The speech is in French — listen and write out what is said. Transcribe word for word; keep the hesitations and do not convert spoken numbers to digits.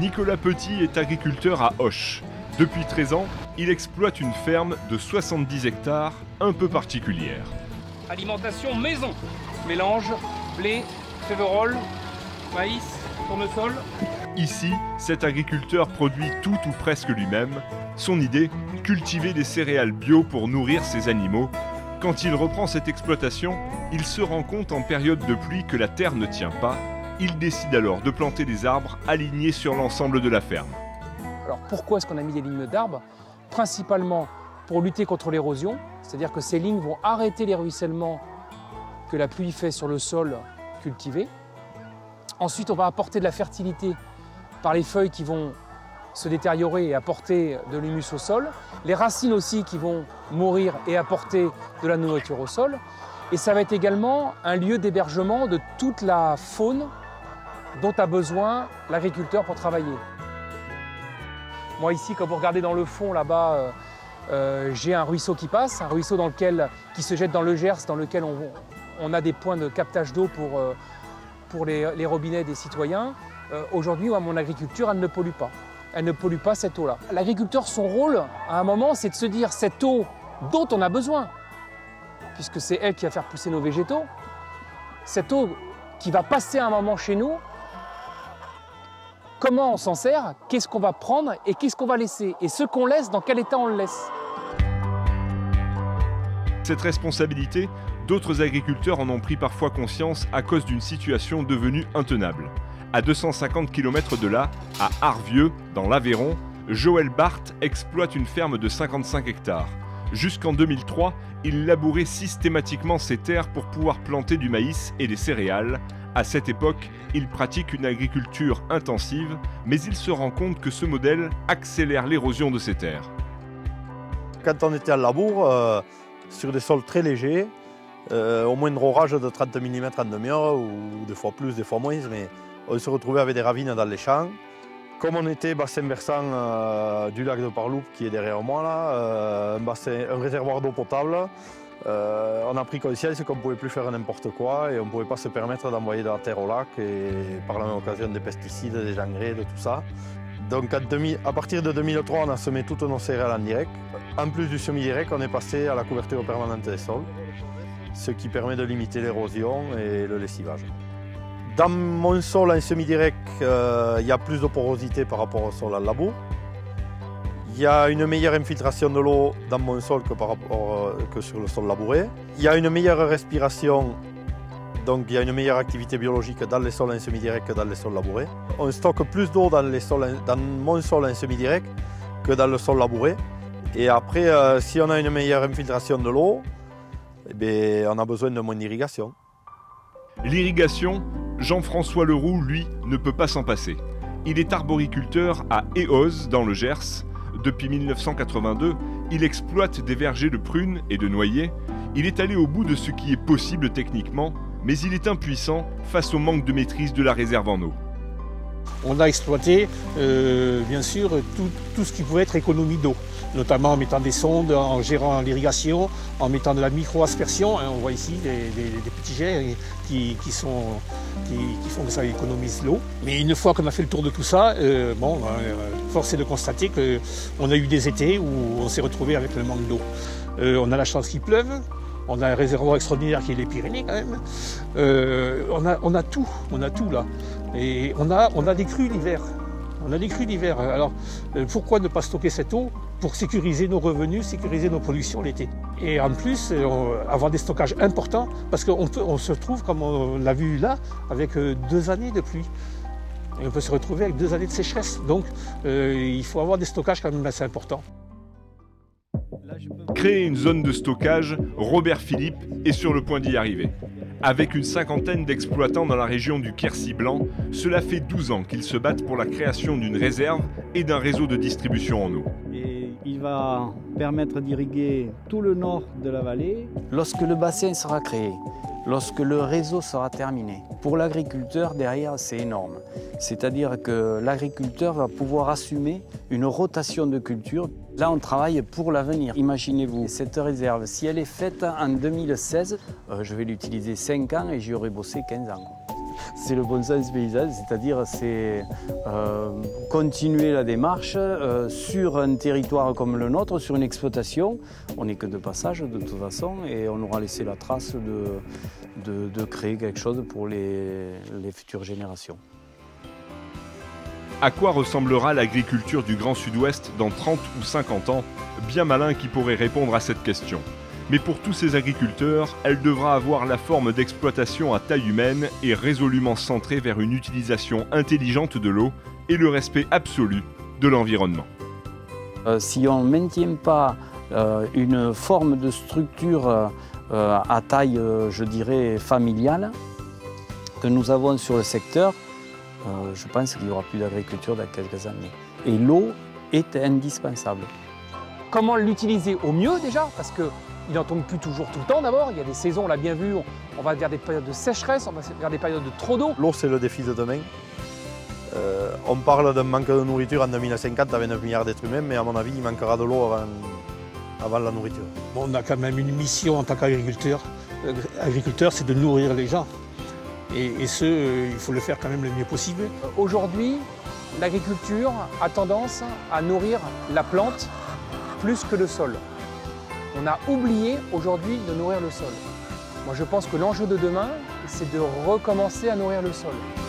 Nicolas Petit est agriculteur à Auch. Depuis treize ans, il exploite une ferme de soixante-dix hectares un peu particulière. Alimentation maison. Mélange, blé, féverolles, maïs, tournesol. Ici, cet agriculteur produit tout ou presque lui-même. Son idée, cultiver des céréales bio pour nourrir ses animaux. Quand il reprend cette exploitation, il se rend compte en période de pluie que la terre ne tient pas. Il décide alors de planter des arbres alignés sur l'ensemble de la ferme. Alors pourquoi est-ce qu'on a mis des lignes d'arbres? Principalement pour lutter contre l'érosion, c'est-à-dire que ces lignes vont arrêter les ruissellements que la pluie fait sur le sol cultivé. Ensuite, on va apporter de la fertilité par les feuilles qui vont se détériorer et apporter de l'humus au sol. Les racines aussi qui vont mourir et apporter de la nourriture au sol. Et ça va être également un lieu d'hébergement de toute la faune dont a besoin l'agriculteur pour travailler. Moi ici, quand vous regardez dans le fond là-bas, euh, euh, j'ai un ruisseau qui passe, un ruisseau dans lequel, qui se jette dans le Gers, dans lequel on, on a des points de captage d'eau pour, euh, pour les, les robinets des citoyens. Euh, Aujourd'hui, mon agriculture, elle ne pollue pas. Elle ne pollue pas cette eau-là. L'agriculteur, son rôle, à un moment, c'est de se dire cette eau dont on a besoin, puisque c'est elle qui va faire pousser nos végétaux, cette eau qui va passer à un moment chez nous, comment on s'en sert, qu'est-ce qu'on va prendre et qu'est-ce qu'on va laisser, et ce qu'on laisse, dans quel état on le laisse. Cette responsabilité, d'autres agriculteurs en ont pris parfois conscience à cause d'une situation devenue intenable. À deux cent cinquante kilomètres de là, à Arvieux, dans l'Aveyron, Joël Barthes exploite une ferme de cinquante-cinq hectares. Jusqu'en deux mille trois, il labourait systématiquement ses terres pour pouvoir planter du maïs et des céréales. À cette époque, il pratique une agriculture intensive, mais il se rend compte que ce modèle accélère l'érosion de ses terres. Quand on était à labour, euh, sur des sols très légers, euh, au moindre orage de trente millimètres en demi-heure, ou des fois plus, des fois moins, mais on se retrouvait avec des ravines dans les champs. Comme on était bassin versant euh, du lac de Parloupe qui est derrière moi, là, euh, un, bassin, un réservoir d'eau potable, euh, on a pris conscience qu'on ne pouvait plus faire n'importe quoi et on ne pouvait pas se permettre d'envoyer de la terre au lac et par la même occasion des pesticides, des engrais, de tout ça. Donc à partir de deux mille trois, on a semé toutes nos céréales en direct. En plus du semi-direct, on est passé à la couverture permanente des sols, ce qui permet de limiter l'érosion et le lessivage. Dans mon sol en semi-direct, euh, il y a plus de porosité par rapport au sol en labour. Il y a une meilleure infiltration de l'eau dans mon sol que, par rapport, euh, que sur le sol labouré. Il y a une meilleure respiration, donc il y a une meilleure activité biologique dans les sols en semi-direct que dans les sols labourés. On stocke plus d'eau dans, dans mon sol en semi-direct que dans le sol labouré. Et après, euh, si on a une meilleure infiltration de l'eau, eh bien, on a besoin de moins d'irrigation. L'irrigation, Jean-François Leroux, lui, ne peut pas s'en passer. Il est arboriculteur à Éoz, dans le Gers. Depuis mille neuf cent quatre-vingt-deux, il exploite des vergers de prunes et de noyers. Il est allé au bout de ce qui est possible techniquement, mais il est impuissant face au manque de maîtrise de la réserve en eau. On a exploité, euh, bien sûr, tout, tout ce qui pouvait être économie d'eau, notamment en mettant des sondes, en gérant l'irrigation, en mettant de la micro-aspersion. Hein, on voit ici des, des, des petits jets qui, qui, sont, qui, qui font que ça économise l'eau. Mais une fois qu'on a fait le tour de tout ça, euh, bon, euh, force est de constater qu'on a eu des étés où on s'est retrouvé avec le manque d'eau. Euh, on a la chance qu'il pleuve. On a un réservoir extraordinaire qui est les Pyrénées quand même. Euh, on, a, on a tout, on a tout là. Et on a, on a des crues l'hiver. On a des crues l'hiver. Alors euh, pourquoi ne pas stocker cette eau pour sécuriser nos revenus, sécuriser nos productions l'été? Et en plus, euh, avoir des stockages importants, parce qu'on peut, on se retrouve, comme on l'a vu là, avec euh, deux années de pluie. Et on peut se retrouver avec deux années de sécheresse. Donc euh, il faut avoir des stockages quand même assez importants. Créer une zone de stockage, Robert Philippe est sur le point d'y arriver. Avec une cinquantaine d'exploitants dans la région du Quercy blanc, cela fait douze ans qu'ils se battent pour la création d'une réserve et d'un réseau de distribution en eau. Et il va permettre d'irriguer tout le nord de la vallée. Lorsque le bassin sera créé, lorsque le réseau sera terminé, pour l'agriculteur derrière c'est énorme. C'est-à-dire que l'agriculteur va pouvoir assumer une rotation de culture. Là, on travaille pour l'avenir. Imaginez-vous, cette réserve, si elle est faite en deux mille seize, euh, je vais l'utiliser cinq ans et j'y aurai bossé quinze ans. c'est le bon sens paysan, c'est-à-dire c'est euh, continuer la démarche euh, sur un territoire comme le nôtre, sur une exploitation. On n'est que de passage de toute façon et on aura laissé la trace de, de, de créer quelque chose pour les, les futures générations. À quoi ressemblera l'agriculture du Grand Sud-Ouest dans trente ou cinquante ans? Bien malin qui pourrait répondre à cette question. Mais pour tous ces agriculteurs, elle devra avoir la forme d'exploitation à taille humaine et résolument centrée vers une utilisation intelligente de l'eau et le respect absolu de l'environnement. Euh, si on ne maintient pas euh, une forme de structure euh, à taille, euh, je dirais, familiale, que nous avons sur le secteur, euh, je pense qu'il n'y aura plus d'agriculture dans quelques années. Et l'eau est indispensable. Comment l'utiliser au mieux déjà? Parce que il n'en tombe plus toujours tout le temps d'abord. Il y a des saisons, on l'a bien vu, on, on va vers des périodes de sécheresse, on va vers des périodes de trop d'eau. L'eau, c'est le défi de demain. Euh, on parle d'un manque de nourriture en deux mille cinquante avec neuf milliards d'êtres humains, mais à mon avis, il manquera de l'eau avant, avant la nourriture. Bon, on a quand même une mission en tant qu'agriculteur. Euh, agriculteur, c'est de nourrir les gens. Et, et ce, euh, il faut le faire quand même le mieux possible. Aujourd'hui, l'agriculture a tendance à nourrir la plante plus que le sol. On a oublié aujourd'hui de nourrir le sol. Moi je pense que l'enjeu de demain, c'est de recommencer à nourrir le sol.